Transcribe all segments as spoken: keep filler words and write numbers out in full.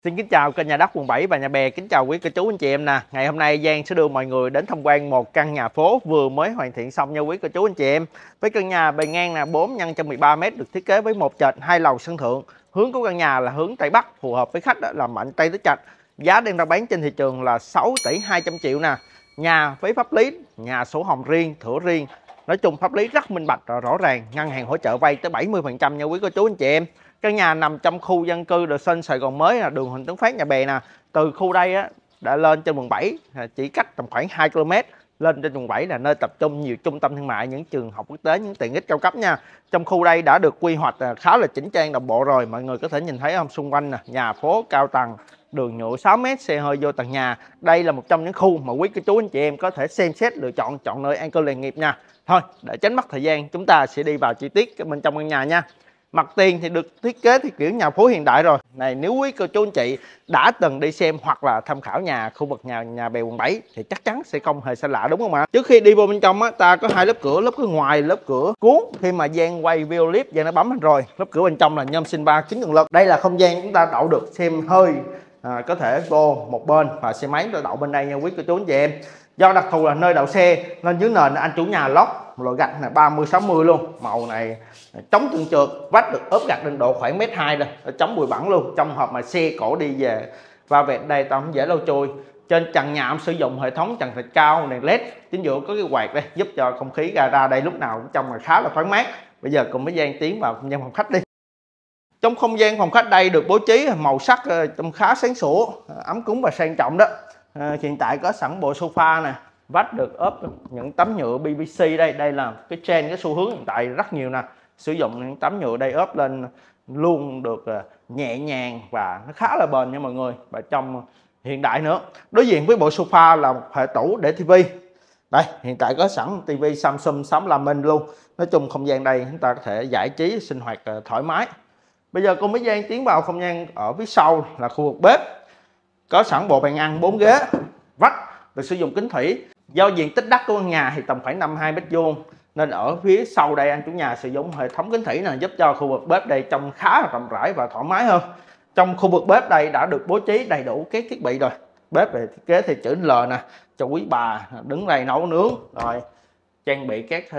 Xin kính chào kênh Nhà Đất Quận bảy và Nhà Bè, kính chào quý cô chú anh chị em nè. Ngày hôm nay Giang sẽ đưa mọi người đến tham quan một căn nhà phố vừa mới hoàn thiện xong nha quý cô chú anh chị em. Với căn nhà bề ngang là bốn nhân một trăm mười ba mét, được thiết kế với một trệt hai lầu sân thượng. Hướng của căn nhà là hướng Tây Bắc, phù hợp với khách là mạnh Tây Tứ Trạch. Giá đang ra bán trên thị trường là sáu tỷ hai trăm triệu nè. Nhà với pháp lý, nhà sổ hồng riêng, thửa riêng. Nói chung pháp lý rất minh bạch và rõ ràng, ngân hàng hỗ trợ vay tới bảy mươi phần trăm nha quý cô chú anh chị em. Căn nhà nằm trong khu dân cư The Sun Sài Gòn mới, là đường Huỳnh Tấn Phát, Nhà Bè nè. Từ khu đây á đã lên trên quận bảy, chỉ cách tầm khoảng hai ki lô mét. Lên trên quận bảy là nơi tập trung nhiều trung tâm thương mại, những trường học quốc tế, những tiện ích cao cấp nha. Trong khu đây đã được quy hoạch khá là chỉnh trang đồng bộ rồi, mọi người có thể nhìn thấy không, xung quanh nè, nhà phố cao tầng, đường nhựa sáu mét, xe hơi vô tầng nhà. Đây là một trong những khu mà quý cô chú anh chị em có thể xem xét lựa chọn chọn nơi an cư lạc nghiệp nha. Thôi, để tránh mất thời gian, chúng ta sẽ đi vào chi tiết bên trong căn nhà nha. Mặt tiền thì được thiết kế theo kiểu nhà phố hiện đại rồi. Này, nếu quý cô chú anh chị đã từng đi xem hoặc là tham khảo nhà khu vực nhà nhà Bè quận bảy thì chắc chắn sẽ không hề xa lạ, đúng không ạ? Trước khi đi vô bên trong á, ta có hai lớp cửa, lớp cửa ngoài, lớp cửa cuốn. Khi mà Giang quay video clip, Giang đã bấm lên rồi. Lớp cửa bên trong là nhôm sinh ba kính cường lực. Đây là không gian chúng ta đậu được xem hơi, à, có thể vô một bên và xe máy ta đậu bên đây nha quý cô chú anh chị em. Do đặc thù là nơi đậu xe nên dưới nền anh chủ nhà lót loại gạch này ba mươi sáu mươi luôn, màu này chống trơn trượt, vách được ốp gạch lên độ khoảng mét hai rồi, chống bụi bẩn luôn. Trong hợp mà xe cổ đi về va vẹt đây tao không dễ lau chùi. Trên trần nhà ông sử dụng hệ thống trần thạch cao, đèn led, chính giữa có cái quạt đây giúp cho không khí ra ra đây lúc nào cũng trong là khá là thoáng mát. Bây giờ cùng với Giang tiến vào không gian phòng khách đi. Trong không gian phòng khách đây được bố trí màu sắc trong khá sáng sủa, ấm cúng và sang trọng đó. À, hiện tại có sẵn bộ sofa nè, vách được ốp những tấm nhựa pê vê xê đây. Đây là cái trend, cái xu hướng hiện tại rất nhiều nè, sử dụng những tấm nhựa đây ốp lên luôn được nhẹ nhàng và nó khá là bền nha mọi người, và trong hiện đại nữa. Đối diện với bộ sofa là một hệ tủ để tivi. Đây, hiện tại có sẵn tivi Samsung sáu mươi lăm inch luôn. Nói chung không gian đây chúng ta có thể giải trí sinh hoạt thoải mái. Bây giờ cùng với Giang tiến vào không gian ở phía sau là khu vực bếp. Có sẵn bộ bàn ăn bốn ghế, vách được sử dụng kính thủy. Do diện tích đất của căn nhà thì tầm khoảng năm mươi hai mét vuông nên ở phía sau đây anh chủ nhà sử dụng hệ thống kính thủy này giúp cho khu vực bếp đây trông khá là rộng rãi và thoải mái hơn. Trong khu vực bếp đây đã được bố trí đầy đủ các thiết bị rồi. Bếp về thiết kế thì chữ L nè, cho quý bà đứng đây nấu nướng, rồi trang bị các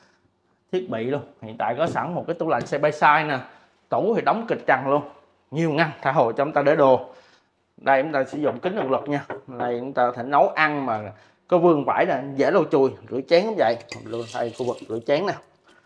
thiết bị luôn. Hiện tại có sẵn một cái tủ lạnh side by side nè, tủ thì đóng kịch trần luôn, nhiều ngăn tha hồ cho chúng ta để đồ. Đây chúng ta sử dụng kính cường lực nha. Đây chúng ta có thể nấu ăn mà có vương vải là dễ lau chùi, rửa chén cũng vậy. Luôn đây khu vực rửa chén nè.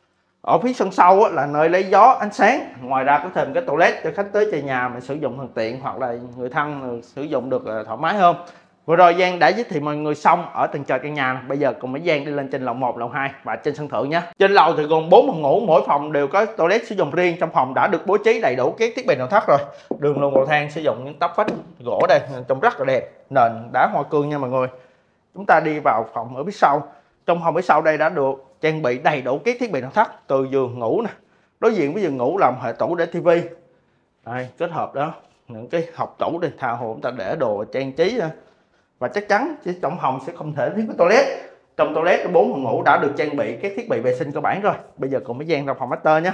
Ở phía sân sau là nơi lấy gió ánh sáng. Ngoài ra có thêm cái toilet cho khách tới chơi nhà mà sử dụng thuận tiện, hoặc là người thân sử dụng được thoải mái hơn. Vừa rồi Giang đã giới thiệu mọi người xong ở tầng trệt căn nhà. Bây giờ cùng với Giang đi lên trên lầu một, lầu hai và trên sân thượng nhé. Trên lầu thì gồm bốn phòng ngủ, mỗi phòng đều có toilet sử dụng riêng. Trong phòng đã được bố trí đầy đủ các thiết bị nội thất rồi. Đường luồn cầu thang sử dụng những tắp vách gỗ đây, trông rất là đẹp. Nền đá hoa cương nha mọi người. Chúng ta đi vào phòng ở phía sau. Trong phòng phía sau đây đã được trang bị đầy đủ các thiết bị nội thất, từ giường ngủ nè. Đối diện với giường ngủ là một hệ tủ để tivi. Đây, kết hợp đó những cái hộc tủ để tha hồ chúng ta để đồ trang trí. Và chắc chắn chỉ trong phòng sẽ không thể thiếu cái toilet. Trong toilet bốn phòng ngủ đã được trang bị các thiết bị vệ sinh cơ bản rồi. Bây giờ cùng với Giang ra phòng master nhé.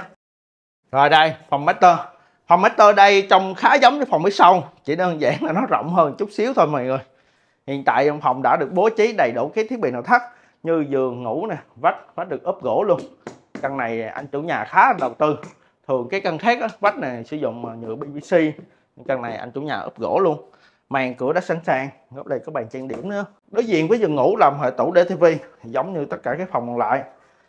Rồi đây, phòng master. Phòng master đây trông khá giống với phòng phía sau, chỉ đơn giản là nó rộng hơn chút xíu thôi mọi người. Hiện tại trong phòng đã được bố trí đầy đủ các thiết bị nội thất như giường ngủ nè, vách vách được ốp gỗ luôn. Căn này anh chủ nhà khá là đầu tư. Thường cái căn khác đó, vách này sử dụng nhựa pê vê xê, căn này anh chủ nhà ốp gỗ luôn. Màn cửa đã sẵn sàng, góc đây có bàn trang điểm nữa. Đối diện với giường ngủ là một hệ tủ để tivi, giống như tất cả các phòng còn lại.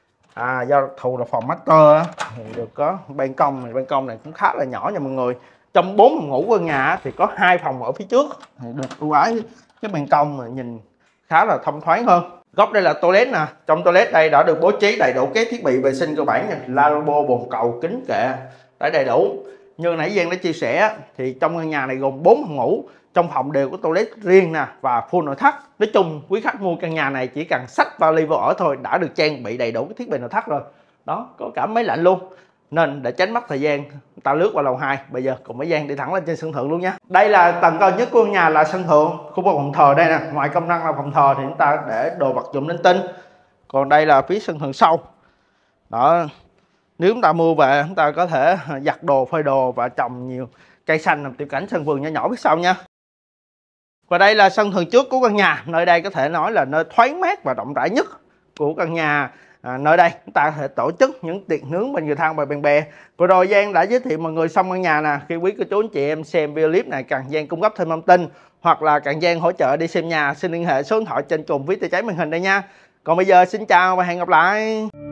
À, do thù là phòng master thì được có ban công này, ban công này cũng khá là nhỏ nha mọi người. Trong bốn phòng ngủ của nhà thì có hai phòng ở phía trước thì được ưu ái cái ban công mà nhìn khá là thông thoáng hơn. Góc đây là toilet nè, trong toilet đây đã được bố trí đầy đủ các thiết bị vệ sinh cơ bản như lavabo, bồn cầu, kính kệ, đã đầy đủ. Như nãy Giang đã chia sẻ thì trong căn nhà này gồm bốn phòng ngủ, trong phòng đều có toilet riêng nè và full nội thất. Nói chung quý khách mua căn nhà này chỉ cần xách vali vô ở thôi đã được trang bị đầy đủ cái thiết bị nội thất rồi. Đó, có cả máy lạnh luôn. Nên để tránh mất thời gian, ta lướt qua lầu hai. Bây giờ cùng với Giang đi thẳng lên trên sân thượng luôn nha. Đây là tầng cao nhất của căn nhà là sân thượng, khu vực phòng thờ đây nè. Ngoài công năng là phòng thờ thì chúng ta để đồ vật dụng linh tinh. Còn đây là phía sân thượng sau. Đó, nếu chúng ta mua về chúng ta có thể giặt đồ, phơi đồ và trồng nhiều cây xanh nằm tiểu cảnh sân vườn nhỏ nhỏ phía sau nha. Và đây là sân thượng trước của căn nhà, nơi đây có thể nói là nơi thoáng mát và rộng rãi nhất của căn nhà. À, nơi đây chúng ta có thể tổ chức những tiệc nướng bên người thân và bạn bè. Vừa rồi Giang đã giới thiệu mọi người xong căn nhà nè. Khi quý cô chú anh chị em xem video clip này cần Giang cung cấp thêm thông tin hoặc là cần Giang hỗ trợ đi xem nhà, xin liên hệ số điện thoại trên cùng viết tay trái màn hình đây nha. Còn bây giờ xin chào và hẹn gặp lại.